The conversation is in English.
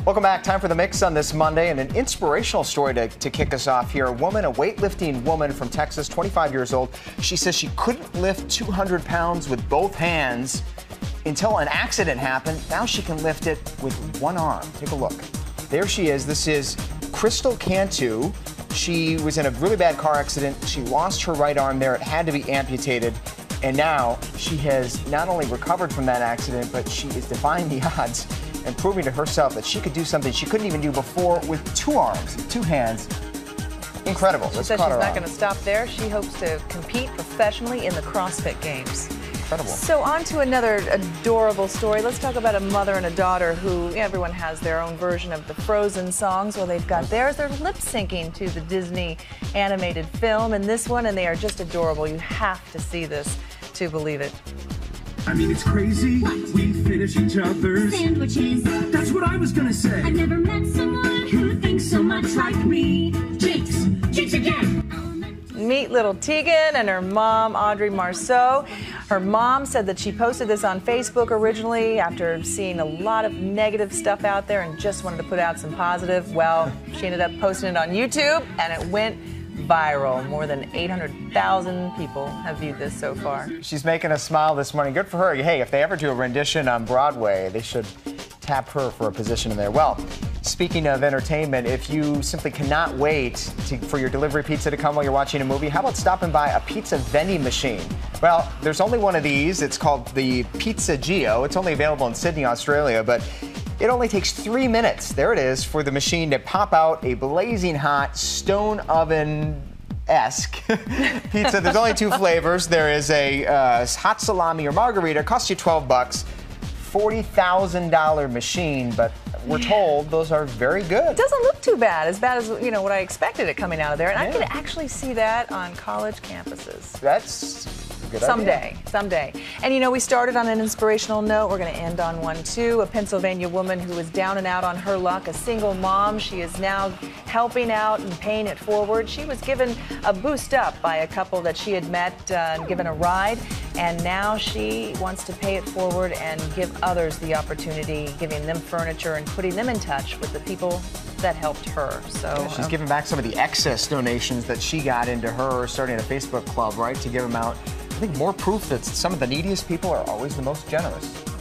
Welcome back. Time for the mix on this Monday, and an inspirational story to kick us off here. A weightlifting woman from Texas, 25 years old. She says she couldn't lift 200 pounds with both hands until an accident happened. Now she can lift it with one arm. Take a look. There she is. This is Crystal Cantu. She was in a really bad car accident. She lost her right arm there. It had to be amputated. And now she has not only recovered from that accident, but she is defying the odds and proving to herself that she could do something she couldn't even do before with two arms, two hands. Incredible. She says she's not going to stop there. She hopes to compete professionally in the CrossFit Games. Incredible. So on to another adorable story. Let's talk about a mother and a daughter who, everyone has their own version of the Frozen songs. Well, they've got theirs. They're lip syncing to the Disney animated film in this one, and they are just adorable. You have to see this to believe it. I mean, it's crazy. We finish each other's sandwiches. That's what I was gonna say. I've never met someone who thinks so much like me. Jinx! Jinx again! Meet little Tegan and her mom, Audrey Marceau. Her mom said that she posted this on Facebook originally after seeing a lot of negative stuff out there and just wanted to put out some positive. Well, she ended up posting it on YouTube, and it went viral. More than 800,000 people have viewed this so far. She's making us smile this morning. Good for her. Hey, if they ever do a rendition on Broadway, they should tap her for a position in there. Well, speaking of entertainment, if you simply cannot wait for your delivery pizza to come while you're watching a movie, how about stopping by a pizza vending machine? Well, there's only one of these. It's called the Pizza Geo. It's only available in Sydney, Australia, but it only takes 3 minutes, there it is, for the machine to pop out a blazing hot stone oven-esque pizza. There's only two flavors. There is a hot salami or margarita. It costs you $12. $40,000 machine, but we're told those are very good. It doesn't look too bad as what I expected it coming out of there. And I could actually see that on college campuses. That's a good idea. Someday. And we started on an inspirational note. We're going to end on one too. A Pennsylvania woman who was down and out on her luck, a single mom. She is now helping out and paying it forward. She was given a boost up by a couple that she had met and given a ride. And now she wants to pay it forward and give others the opportunity, giving them furniture and putting them in touch with the people that helped her. So she's giving back some of the excess donations that she got into her starting a Facebook club, right, to give them out. I think more proof that some of the neediest people are always the most generous.